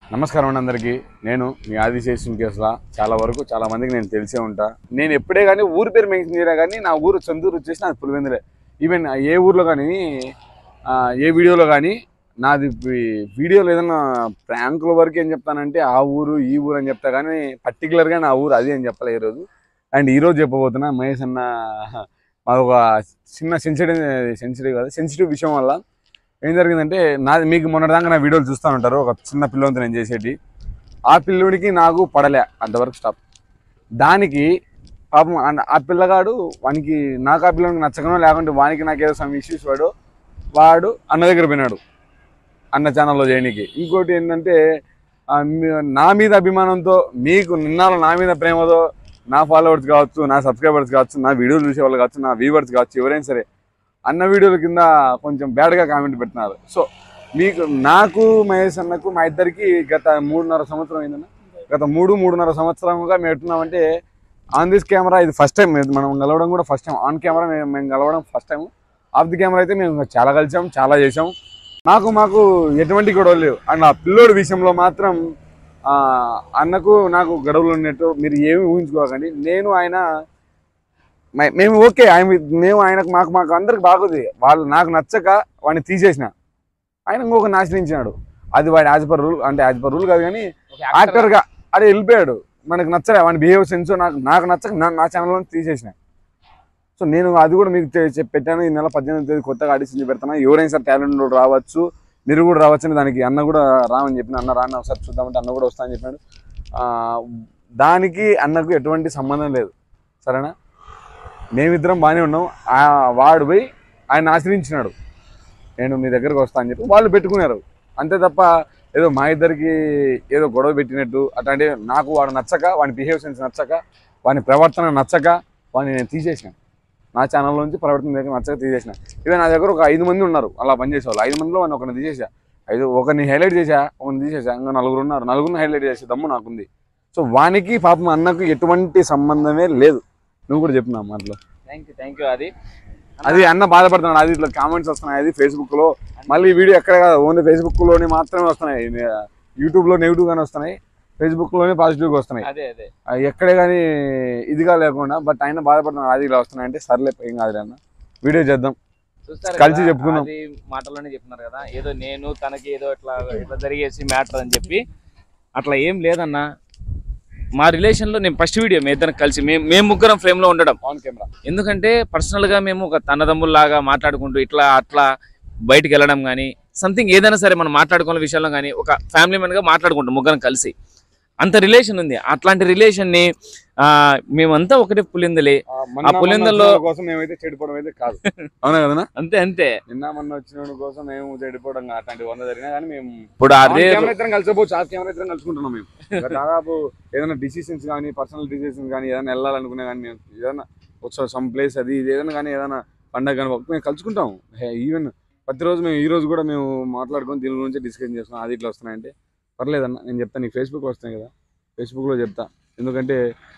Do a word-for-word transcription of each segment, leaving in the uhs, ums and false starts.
నమస్కారం అండి అందరికీ. నేను మీ ఆదిశేషు సుంకేసులా. చాలా వరకు చాలా మందికి నేను తెలిసే ఉంటా. నేను ఎప్పుడే కానీ ఊరి పేరు మెన్షన్ చేయలే, కానీ నా ఊరు సొంతూరు వచ్చేసి నాది పులివెందులే. ఈవెన్ ఏ ఊర్లో కానీ ఏ వీడియోలో కానీ నాది వీడియోలో ఏదన్నా ప్రాంకుల వరకు ఏం చెప్తానంటే ఆ ఊరు ఈ ఊరు అని చెప్తా, కానీ పర్టికులర్గా నా ఊరు అది అని చెప్పలే ఈరోజు. అండ్ ఈరోజు చెప్పబోతున్నా మహేష్ అన్న ఒక చిన్న సెన్సిటివ్ సెన్సిటివ్ కాదు సెన్సిటివ్ విషయం వల్ల ఏం జరిగిందంటే, నాది మీకు మొన్నటిదాకా నా వీడియోలు చూస్తూ ఉంటారు. ఒక చిన్న పిల్లోనితో నేను చేసేటి ఆ పిల్లోడికి నాకు పడలే, అంతవరకు స్టాప్. దానికి పాపం ఆ పిల్లగాడు వానికి నాకు ఆ పిల్లోనికి నచ్చకనో లేకుంటే వానికి నాకు ఏదో సమ్ ఇష్యూస్ వాడు వాడు అన్న దగ్గర పోయినాడు అన్న ఛానల్లో చేయడానికి. ఇంకోటి ఏంటంటే నా మీద అభిమానంతో మీకు నిన్నాళ్ళు నా మీద ప్రేమతో నా ఫాలోవర్స్ కావచ్చు, నా సబ్స్క్రైబర్స్ కావచ్చు, నా వీడియోలు చూసే వాళ్ళు కావచ్చు, నా వ్యూవర్స్ కావచ్చు, ఎవరైనా సరే అన్న వీడియోల కింద కొంచెం బ్యాడ్గా కామెంట్ పెడుతున్నారు. సో మీకు నాకు మహేష్ అన్నకు మా ఇద్దరికి గత మూడున్నర సంవత్సరం అయిందన్న గత మూడు మూడున్నర సంవత్సరంగా మేము ఎట్టున్నామంటే ఆన్ దిస్ కెమెరా ఇది ఫస్ట్ టైం. మనం కలవడం కూడా ఫస్ట్ టైం. ఆన్ కెమెరా మేము మేము కలవడం first time. Off the camera అయితే మేము చాలా కలిసాం, చాలా చేసాం. నాకు మాకు ఎటువంటి గొడవలు లేవు. అండ్ ఆ పిల్లోడి విషయంలో మాత్రం అన్నకు నాకు గొడవలు ఉన్నట్టు మీరు ఏమి ఊహించుకోకండి. నేను ఆయన మేము ఓకే, ఆయన మేము ఆయనకు మాకు మాకు అందరికి బాగుంది. వాళ్ళు నాకు నచ్చక వాడిని తీసేసిన, ఆయన ఇంకొక ఆశ్రయించినాడు. అది వాడి యాజ్ పర్ రూల్, అంటే యాజ్ పర్ రూల్ కాదు కానీ యాక్టర్గా అదే వెళ్ళిపోయాడు. మనకు నచ్చలే వాడి బిహేవ్ సెన్స్, నాకు నాకు నచ్చక నా ఛానల్లో తీసేసిన. సో నేను అది కూడా మీకు చెప్పి పెట్టాను. ఈ నెల పద్దెనిమిది తేదీ కొత్తగా ఆడిషన్ పెడతాను. ఎవరైనా సార్ టాలెంట్ రావచ్చు, మీరు కూడా రావచ్చు అని దానికి అన్న కూడా రామని చెప్పిన. అన్న రాని ఒకసారి చూద్దామంటే అన్న కూడా వస్తానని చెప్పాడు. దానికి అన్నకు ఎటువంటి సంబంధం లేదు, సరేనా? మేమిద్దరం బాగానే ఉన్నాం. వాడు పోయి ఆయన ఆశ్రయించినాడు, నేను మీ దగ్గరకు వస్తా అని చెప్పి వాళ్ళు పెట్టుకున్నారు. అంతే తప్ప ఏదో మా ఇద్దరికి ఏదో గొడవ పెట్టినట్టు అట్లాంటి నాకు వాడు నచ్చక, వాడి బిహేవ్ సెన్స్ నచ్చక, వాని ప్రవర్తన నచ్చక వాడిని నేను తీసేసిన. నా ఛానల్లో నుంచి ప్రవర్తన దగ్గర నచ్చక తీసేసిన. ఇవే నా దగ్గర ఒక ఐదు మంది ఉన్నారు అలా పనిచేసేవాళ్ళు. ఐదు మందిలో వాడిని ఒకరిని తీసేసా. ఐదు ఒకరిని హైలైట్ చేసా, ఒకరిని తీసేసా. ఇంకా నలుగురు ఉన్నారు, నలుగురిని హైలైట్ చేసే దమ్ము నాకుంది. సో వానికి పాపం అన్నకు ఎటువంటి సంబంధమే లేదు. నువ్వు కూడా చెప్పినా మాటలో థ్యాంక్ యూ థ్యాంక్ యూ. అది అది అన్న బాధపడుతున్నాడు. అది ఇట్లా కామెంట్స్ వస్తున్నాయి, అది ఫేస్బుక్లో. మళ్ళీ వీడియో ఎక్కడ కాదు, ఓన్లీ ఫేస్బుక్లోనే మాత్రమే వస్తున్నాయి. యూట్యూబ్లో నెగిటివ్గానే వస్తున్నాయి, ఫేస్బుక్లోనే పాజిటివ్గా వస్తున్నాయి. అదే అదే ఎక్కడే కానీ ఇదిగా లేకుండా. బట్ ఆయన బాధపడుతున్నాడు, అది ఇలా వస్తున్నాయి అంటే సర్లే ఏం కాదు అన్న, వీడియో చేద్దాం, కలిసి చెప్పుకుందాం. అది మాటల్లోనే చెప్తున్నారు కదా, ఏదో నేను తనకి ఏదో ఇట్లా ఇట్లా జరిగేసి మ్యాటర్ అని చెప్పి అట్లా ఏం లేదన్నా. మా రిలేషన్లో నేను ఫస్ట్ వీడియో మేము ఇద్దరం కలిసి మేము మేము ముగ్గురం ఫ్రేమ్లో ఉండడం ఆన్ కెమెరా. ఎందుకంటే పర్సనల్గా మేము ఒక తన్నదమ్ముల్లాగా మాట్లాడుకుంటూ ఇట్లా అట్లా బయటికి వెళ్ళడం కానీ సంథింగ్ ఏదైనా సరే మనం మాట్లాడుకునే విషయంలో కానీ ఒక ఫ్యామిలీ మెన్గా మాట్లాడుకుంటాం ముగ్గురం కలిసి. అంత రిలేషన్ ఉంది. అట్లాంటి రిలేషన్ని మేమంతా ఒకటే పులిందలే. ఆ పులిందల్లో కోసం మేమైతే చెడిపోవడం అయితే కాదు, అవునా కదా? అంతే అంతే. నిన్న మొన్న వచ్చిన కోసం మేము చెడిపోవడం అట్లాంటి వంద జరిగినా కానీ మేము ఇప్పుడు అదే ఇద్దరం కలిసిపోవచ్చు. ఆ కెమెరా ఇద్దరం కలుసుకుంటున్నాం. మేము దాదాపు ఏదైనా డిసిషన్స్ కానీ పర్సనల్ డిసిషన్స్ కానీ ఏదైనా వెళ్ళాలనుకునే కానీ మేము ఏదైనా వచ్చే సమ్ ప్లేస్ అది ఇది ఏదైనా కానీ ఏదైనా పండగ కానీ మేము కలుసుకుంటాం. ఈవెన్ ప్రతిరోజు మేము ఈ రోజు కూడా మేము మాట్లాడుకొని దీని గురించి డిస్కషన్ చేస్తున్నాం. అది ఇట్లా వస్తున్నాయంటే పర్లేదన్న, నేను చెప్తాను. నీకు ఫేస్బుక్లో వస్తాయి కదా, ఫేస్బుక్లో చెప్తా. ఎందుకంటే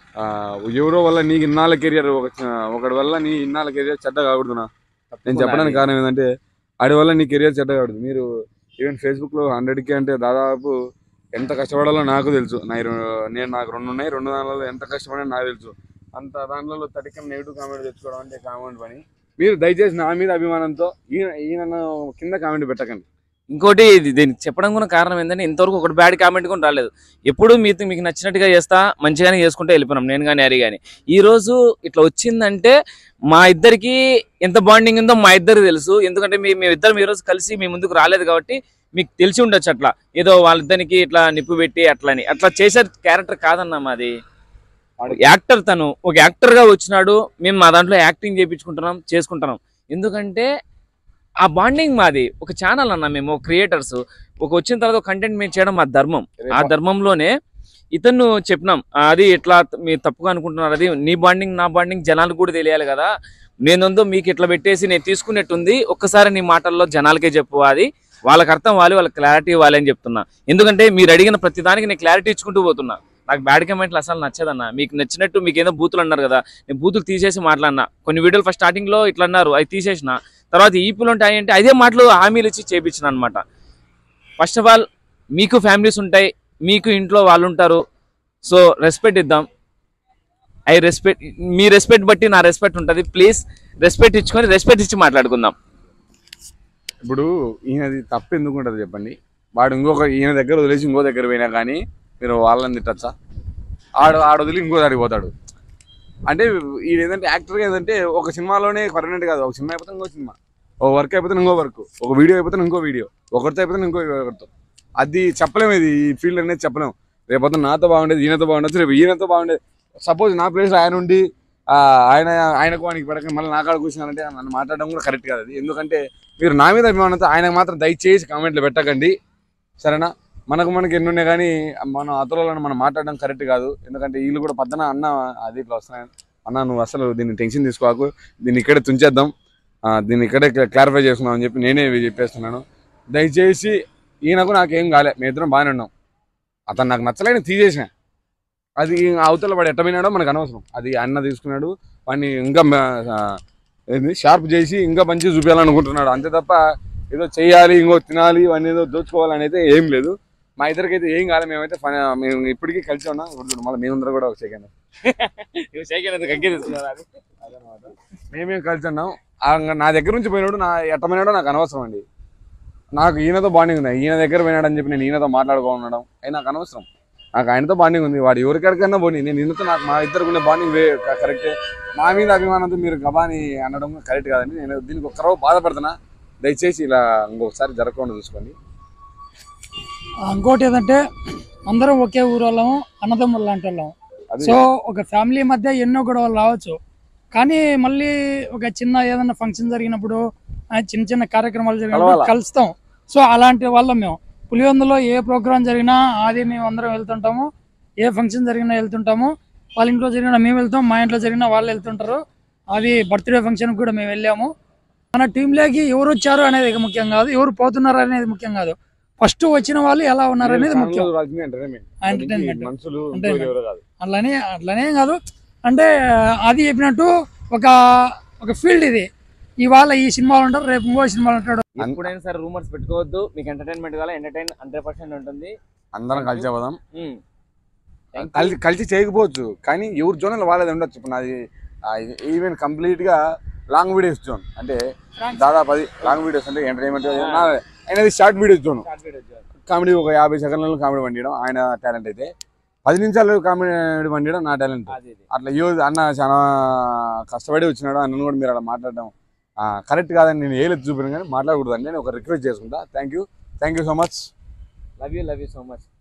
ఎవరో వల్ల నీకు ఇన్నాళ్ళ కెరియర్ ఒక ఒకటి వల్ల నీ ఇన్నాళ్ళ కెరియర్ చెడ్డ కాకూడదునా. నేను చెప్పడానికి కారణం ఏంటంటే ఆడి వల్ల నీ కెరియర్ చెడ్డ కాకూడదు. మీరు ఈవెన్ ఫేస్బుక్లో హండ్రెడ్కి అంటే దాదాపు ఎంత కష్టపడాలో నాకు తెలుసు. నా నేను నాకు రెండు ఉన్నాయి, రెండు దానిలో ఎంత కష్టపడాలో నాకు తెలుసు. అంత దాంట్లో తడికం నెగిటివ్ కామెంట్ తెచ్చుకోవడం అంటే కామెంట్ పని. మీరు దయచేసి నా మీద అభిమానంతో ఈయన ఈయన కింద కామెంట్ పెట్టకండి. ఇంకోటి దీనికి చెప్పడం కూడా కారణం ఏంటంటే ఇంతవరకు ఒకటి బ్యాడ్ కామెంట్ కూడా రాలేదు. ఎప్పుడు మీతో మీకు నచ్చినట్టుగా చేస్తా, మంచిగానే చేసుకుంటే వెళ్ళిపోయినాం నేను కానీ హరి కానీ. ఈరోజు ఇట్లా వచ్చిందంటే మా ఇద్దరికి ఎంత బాండింగ్ ఉందో మా ఇద్దరికి తెలుసు. ఎందుకంటే మీ మేమిద్దరం ఈరోజు కలిసి మీ ముందుకు రాలేదు కాబట్టి మీకు తెలిసి ఉండొచ్చు. అట్లా ఏదో వాళ్ళిద్దరికి ఇట్లా నిప్పు పెట్టి అట్లని అట్లా చేసే క్యారెక్టర్ కాదన్నా మాది. యాక్టర్, తను ఒక యాక్టర్గా వచ్చినాడు. మేము మా దాంట్లో యాక్టింగ్ చేయించుకుంటున్నాం, చేసుకుంటున్నాం. ఎందుకంటే ఆ బాండింగ్ మాది. ఒక ఛానల్ అన్న, మేము క్రియేటర్స్ ఒక వచ్చిన తర్వాత కంటెంట్ మేము చేయడం మా ధర్మం. ఆ ధర్మంలోనే ఇతను చెప్పినాం, అది ఎట్లా మీరు తప్పుగా అనుకుంటున్నారు, అది నీ బాండింగ్ నా బాండింగ్ జనాలకు కూడా తెలియాలి కదా. నేనుందో మీకు ఇట్లా పెట్టేసి నేను తీసుకునేట్టుంది, ఒక్కసారి నీ మాటల్లో జనాలకే చెప్పు, అది వాళ్ళకి అర్థం వాలి, వాళ్ళకి క్లారిటీ ఇవ్వాలి అని చెప్తున్నా. ఎందుకంటే మీరు అడిగిన ప్రతి దానికి నేను క్లారిటీ ఇచ్చుకుంటూ పోతున్నా. నాకు బ్యాడ్ కామెంట్లు అసలు నచ్చదన్న. మీకు నచ్చినట్టు మీకు ఏదో బూతులు అన్నారు కదా, నేను బూతులు తీసేసి మాట్లాడినా. కొన్ని వీడియోలు ఫస్ట్ స్టార్టింగ్లో ఇట్లా అన్నారు, అవి తీసేసిన. తర్వాత ఈపులు ఉంటాయి అంటే అదే మాటలు హామీలు ఇచ్చి చేయించిన అనమాట. ఫస్ట్ ఆఫ్ ఆల్ మీకు ఫ్యామిలీస్ ఉంటాయి, మీకు ఇంట్లో వాళ్ళు ఉంటారు, సో రెస్పెక్ట్ ఇద్దాం. ఐ రెస్పెక్ట్, మీ రెస్పెక్ట్ బట్టి నా రెస్పెక్ట్ ఉంటుంది. ప్లీజ్ రెస్పెక్ట్ ఇచ్చుకొని రెస్పెక్ట్ ఇచ్చి మాట్లాడుకుందాం. ఇప్పుడు ఈయనది తప్పు ఎందుకు ఉంటుంది చెప్పండి. వాడు ఇంకొక ఈయన దగ్గర వదిలేసి ఇంకో దగ్గర పోయినా కానీ మీరు వాళ్ళని తిట్టచ్చా? ఆడు ఆడు వదిలి ఇంకో దాడికి పోతాడు. అంటే ఈయన ఏంటంటే యాక్టర్గా ఏంటంటే ఒక సినిమాలోనే పర్మనెంట్ కాదు. ఒక సినిమా అయిపోతే ఇంకో సినిమా, ఒక వర్క్ అయిపోతే ఇంకో వర్క్, ఒక వీడియో అయిపోతే ఇంకో వీడియో, ఒకరితో అయిపోతే ఇంకో ఒకరితో. అది చెప్పలేము, ఇది ఈ ఫీల్డ్ అనేది చెప్పలేము. రేపు నాతో బాగుండేది, ఈయనతో బాగుండదు, రేపు ఈయనతో బాగుండేది. సపోజ్ నా ప్లేస్లో ఆయన ఉండి ఆయన ఆయనకు వానికి పడక మళ్ళీ నా కాడ కూర్చున్నానంటే నన్ను మాట్లాడడం కూడా కరెక్ట్ కాదు అది. ఎందుకంటే మీరు నా మీద అభిమానంతో ఆయనకు మాత్రం దయచేసి కామెంట్లు పెట్టకండి, సరేనా? మనకు మనకి ఎన్ని ఉన్నాయి కానీ మనం అతలను మనం మాట్లాడడం కరెక్ట్ కాదు. ఎందుకంటే వీళ్ళు కూడా పద్దన అన్న అది ఇట్లా వస్తున్నాయి అన్న, నువ్వు అసలు దీన్ని టెన్షన్ తీసుకోకు, దీన్ని ఇక్కడే తుంచేద్దాం, దీన్ని ఇక్కడే క్లారిఫై చేసుకుందాం అని చెప్పి నేనే చెప్పేస్తున్నాను. దయచేసి ఈయనకు నాకేం కాలే, మేము ఇద్దరం బాగానే ఉన్నాం. అతను నాకు నచ్చలేని తీసేసిన, అది అవతల వాడు ఎట్టమైనాడో మనకు అనవసరం. అది అన్న తీసుకున్నాడు, వాడిని ఇంకా ఏంది షార్ప్ చేసి ఇంకా మంచిగా చూపించాలనుకుంటున్నాడు అంతే తప్ప ఏదో చేయాలి ఇంకో తినాలి వాడిని ఏదో దోచుకోవాలని అయితే ఏం లేదు. మా ఇద్దరికైతే ఏం కాలే, మేమైతే మేము ఇప్పటికీ కలిసి ఉన్నాం. ఇప్పుడు మళ్ళీ మేమందరూ కూడా ఒక సెకండ్ మేమేం కలిసి ఉన్నాం. నా దగ్గర నుంచి పోయినాడు, నా ఎట్టమైనాడో నాకు అనవసరం అండి. నాకు ఈయనతో బాండింగ్ ఉంది, ఈయన దగ్గర పోయినాడని చెప్పి నేను ఈయనతో మాట్లాడుకోవడం అది నాకు అనవసరం. నాకు ఆయనతో బాండింగ్ ఉంది, వాడు ఎవరికైనా పోనీ, నేను ఈయనతో నాకు మా ఇద్దరికి ఉండే బాండింగ్ వే కరెక్టే. మా మీద అభిమానంతో మీరు గబాని అనడం కరెక్ట్ కాదండి. నేను దీనికి ఒక్కరో బాధపడుతున్నా, దయచేసి ఇలా ఇంకొకసారి జరగకుండా చూసుకోండి. ఇంకోటి ఏదంటే అందరం ఒకే ఊరు వాళ్ళము, అన్నదమ్ములు లాంటి వాళ్ళము. సో ఒక ఫ్యామిలీ మధ్య ఎన్నో గొడవలు రావచ్చు, కానీ మళ్ళీ ఒక చిన్న ఏదైనా ఫంక్షన్ జరిగినప్పుడు చిన్న చిన్న కార్యక్రమాలు జరిగినప్పుడు కలుస్తాం. సో అలాంటి వాళ్ళం మేము. పులివెందులో ఏ ప్రోగ్రామ్ జరిగినా అది మేము అందరం వెళ్తుంటాము, ఏ ఫంక్షన్ జరిగినా వెళ్తుంటాము. వాళ్ళ ఇంట్లో జరిగినా మేము వెళ్తాం, మా ఇంట్లో జరిగినా వాళ్ళు వెళ్తుంటారు. అది బర్త్డే ఫంక్షన్కి కూడా మేము వెళ్ళాము. మన టీంలోకి ఎవరు వచ్చారు అనేది ముఖ్యం కాదు, ఎవరు పోతున్నారు అనేది ముఖ్యం కాదు, ఫస్ట్ వచ్చిన వాళ్ళు ఎలా ఉన్నారు అనేది ముఖ్యం. ఎంటర్టైన్మెంట్ అట్లానే అట్లానే కాదు అంటే అది చెప్పినట్టు ఒక ఒక ఫీల్డ్ ఇది. ఇవాళ ఈ సినిమాలు ఉంటారు, రేపు ఇంకో సినిమాలు ఉంటాడు. ఎప్పుడైనా సరే రూమర్స్ పెట్టుకోవద్దు. మీకు ఎంటర్టైన్మెంట్ కావాలి, ఎంటర్టైన్ హండ్రెడ్ పర్సెంట్ ఉంటుంది. అందరం కలిసి పోదాం, కలిసి కలిసి చేయకపోవచ్చు కానీ ఎవరి జోన్ వాళ్ళది ఉండొచ్చు. ఇప్పుడు నాది ఈవెన్ కంప్లీట్ గా లాంగ్ వీడియోస్ జోన్, అంటే దాదాపు అది లాంగ్ వీడియోస్ అంటే ఎంటర్టైన్మెంట్. ఆయనది షార్ట్ వీడియోస్ జోన్, కామెడీ ఒక యాభై సెకండ్లలో కామెడీ వండియడం ఆయన టాలెంట్ అయితే, పది నిమిషాలు కామెడీ వండియడం నా టాలెంట్. అట్లా యూ అన్న చాలా కష్టపడి వచ్చినాడు, అన్నను కూడా మీరు అలా మాట్లాడడం కరెక్ట్ కాదని నేను ఏలేదు చూపిన కానీ మాట్లాడకూడదని నేను ఒక రిక్వెస్ట్ చేసుకుంటా. Thank you thank you so much. Love you love you so much.